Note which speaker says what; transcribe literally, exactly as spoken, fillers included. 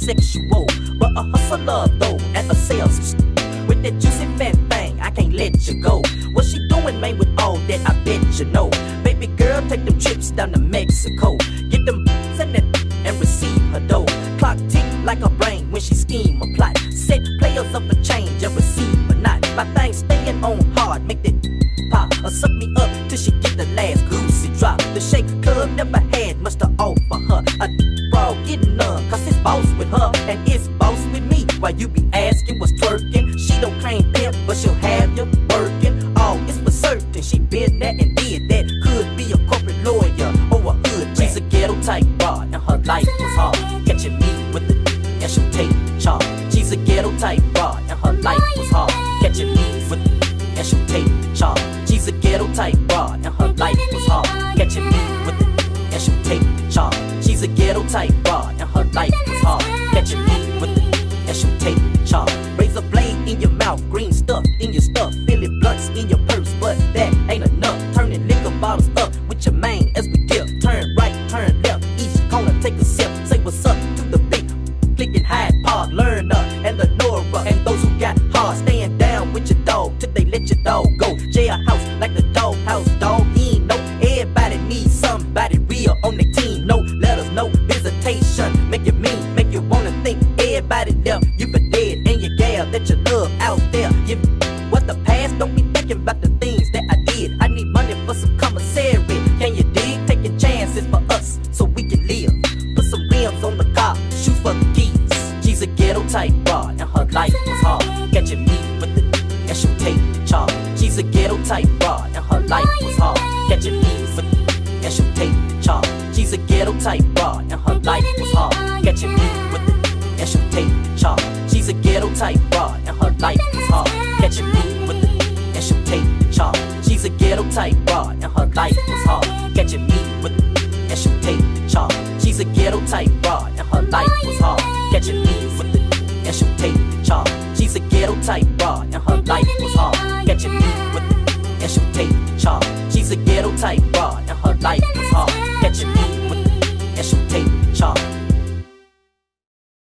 Speaker 1: sexual, but a hustler though, and a sales with that juicy fat thing, I can't let you go. What she doing, man, with all that, I bet you know. Baby girl, take them trips down to Mexico, get them in that and receive her dough. Clock tick like a brain when she scheme a plot. Set players up a change and receive a not. My thing staying on hard, make that pop or suck me up till she get the last goosey drop. The shake club never had much to offer her. A bro getting none, cause it's boss with her and it's boss with me. While you be asking what's twerking, she don't claim pimp, but she'll have you working. Oh, it's for certain, she been that and did that. Could be a corporate lawyer or a hood. She's a ghetto type broad and her life was hard. Catching me with the and she'll take charge. She's a ghetto type broad and her life was hard. Catching me with the and she'll take charge. She's a ghetto type broad and her life was hard. Catching me with the and she'll take charge. She's a ghetto type broad and her life was hard. Catching me with the and she'll take charge. Razor blade in your mouth, green stuff in your stuff, feeling blunts in your purse, but that ain't enough. Turning liquor bottles up with your man as we dip. Turn right, turn left, each corner take a sip. Say what's up to the big clicking Hyde Park, learner and the Nora and those who got hard. Staying down with your dog till they let your dog go. Jailhouse like the doghouse, dog. He ain't know everybody needs somebody real on their team. No letters, no visitation. Make you mean, make you wanna think everybody left you for dead, and your gal that you love out there. Give what the past, don't be thinking about the things that I did. I need money for some commissary. Can you dig? Taking chances for us so we can live. Put some rims on the car, shoot for the keys. She's a ghetto type broad and her life was hard. Catching me with the and she'll take charge. She's a ghetto type broad and her life was hard. Catching me with the and she'll take charge. She's a ghetto type broad and her life was hard. Catching me with the and she'll take charge. She's a ghetto type broad and her life was hard. Catching me with the and she'll take charge. She's a ghetto type broad and her life was hard. Catching me with the and she'll take charge. She's a ghetto type broad and her life was hard. Catching me with the and she'll take charge. She's a ghetto type broad and her life was hard. Catching me with the and she'll take charge. She's a ghetto type broad and her life was hard. Catching me with the and she'll take charge.